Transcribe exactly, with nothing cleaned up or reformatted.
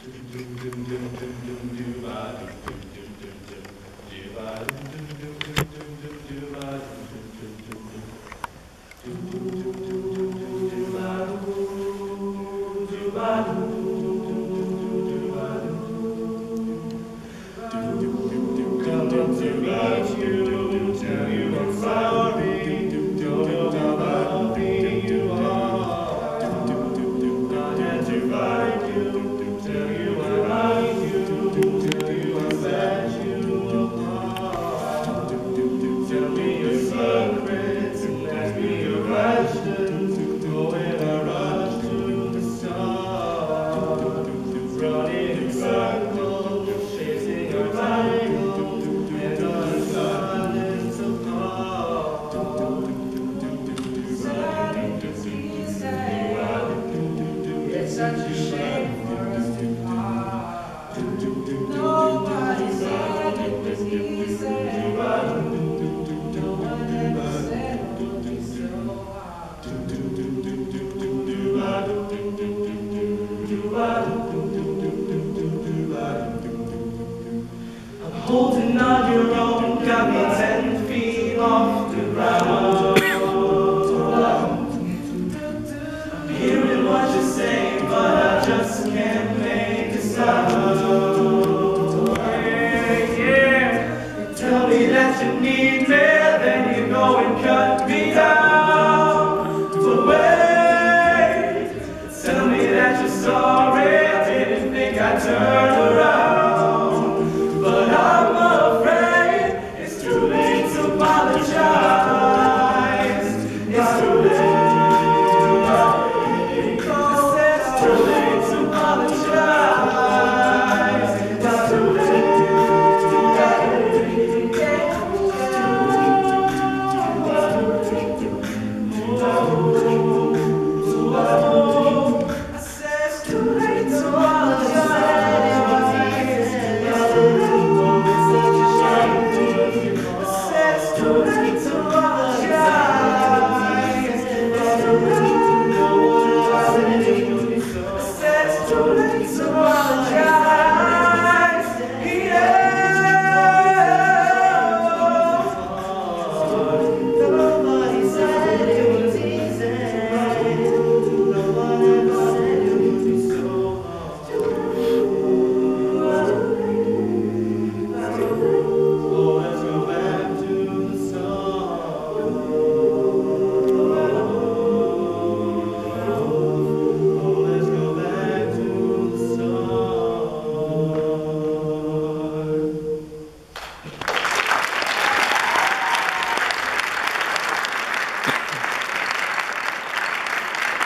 Such a shame for us to part. Nobody said it was easy. No one ever said it would be so hard. I'm holding on your own, got me ten feet off the ground. I'm hearing what you're saying, but I just can't make a sound. Yeah, yeah. You tell me that you need me, then you go and cut me down. But wait, tell me that you're sorry. I didn't think I'd turn around, but I'm afraid it's too late to apologize. It's too late. Too late to